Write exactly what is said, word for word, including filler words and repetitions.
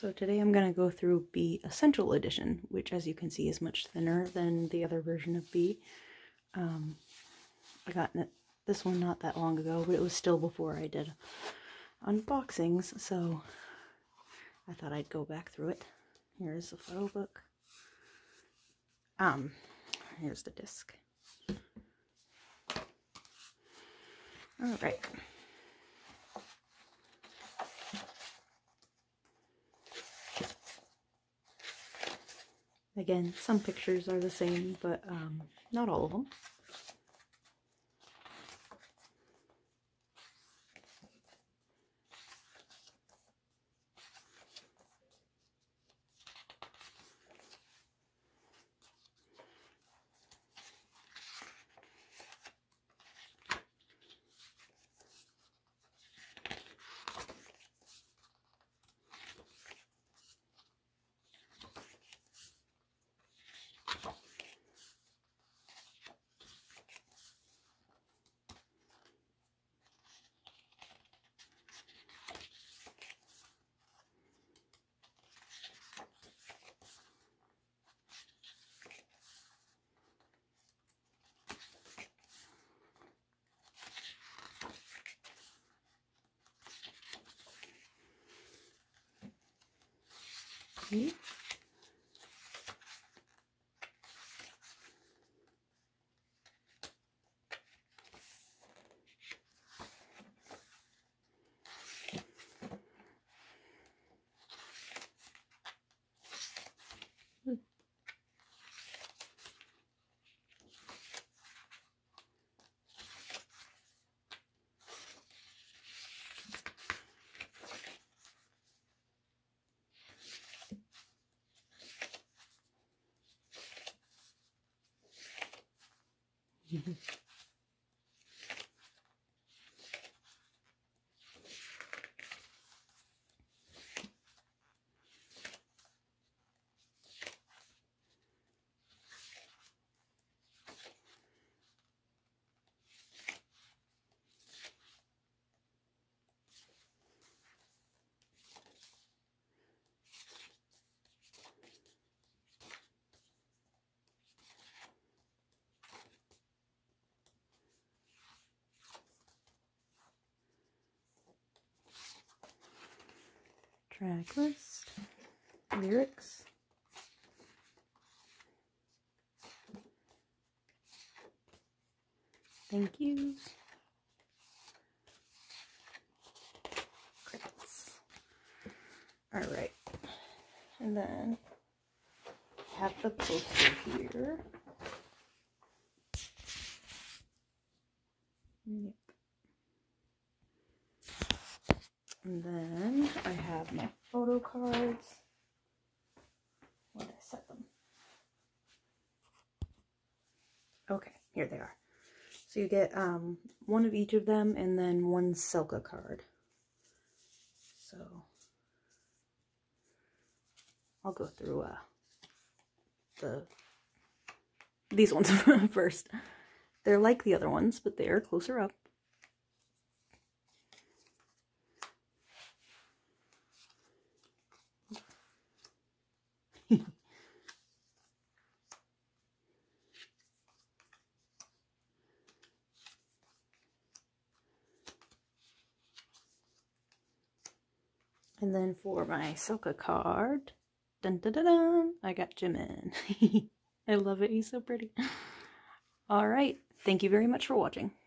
So today I'm going to go through B Essential Edition, which as you can see is much thinner than the other version of B. Um, I got this one not that long ago, but it was still before I did unboxings, so I thought I'd go back through it. Here's the photo book. Um, here's the disc. Alright. Again, some pictures are the same, but um, not all of them. Okay. Mm-hmm. Track list, lyrics, thank yous, credits. Alright, and then I have the poster here. Yep. And then I have my photo cards. Where did I set them? Okay, here they are. So you get um, one of each of them and then one Selka card. So I'll go through uh, the these ones first. They're like the other ones, but they are closer up. And then for my Selka card, dun dun dun dun, I got Jimin. I love it, he's so pretty. Alright, thank you very much for watching.